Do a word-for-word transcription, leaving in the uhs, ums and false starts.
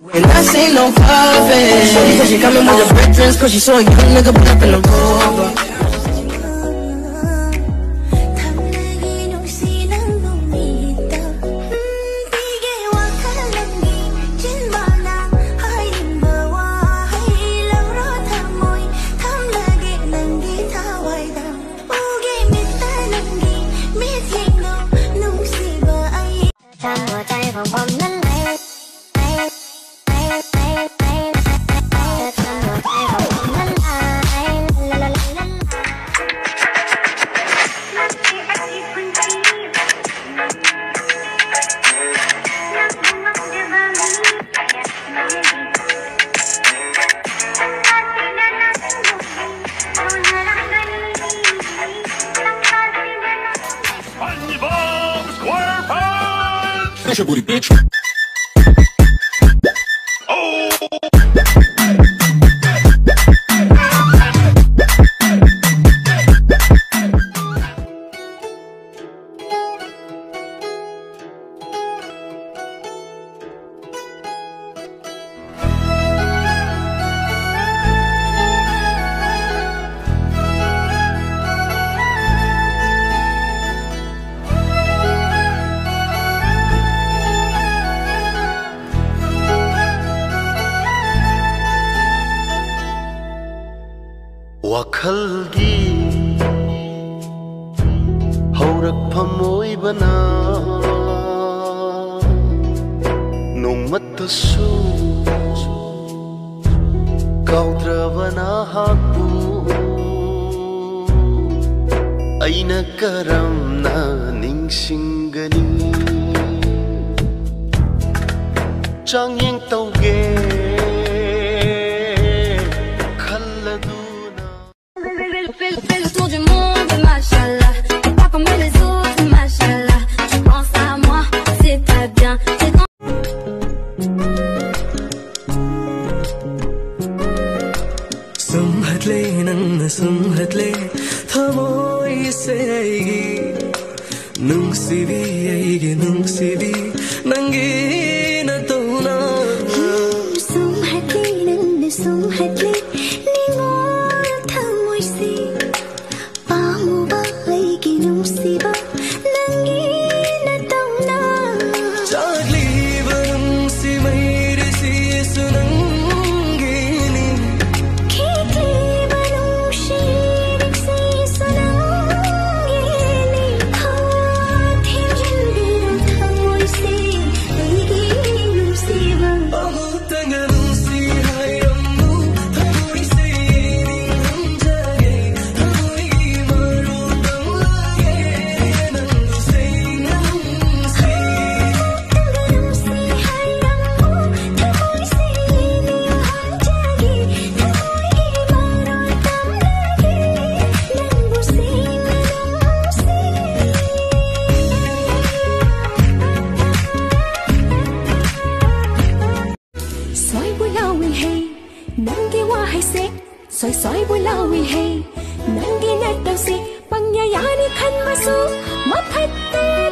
And I say no coffee. Shorty said she coming with her brethren, cause she saw a young nigga put up in the rover. Your booty, bitch. Oh. ꯋꯥꯈꯜꯒꯤ ꯍꯧꯔꯛꯐꯝ ꯑꯣꯏꯕꯅ ꯅꯣꯡꯃꯇꯁꯨ ꯀꯥꯎꯗ꯭ꯔꯕ ꯅꯍꯥꯛꯄꯨ ꯑꯩꯅ ꯀꯔꯝꯅ ꯅꯤꯡꯁꯤꯡꯒꯅꯤ ꯆꯥꯡꯌꯦꯡ ꯇꯧꯒꯦ Sumhatle thamoi se aigi nungsibi aigi nungsibi nangi na tona sumhatle nan sumhatle ningor thamoi se pamuba aigi nungsiba nangi na tona chagli ban si maire si sunangi ni khitli Soy soy bulawi hey nangi na tawsi pangyayari khan masu maphatte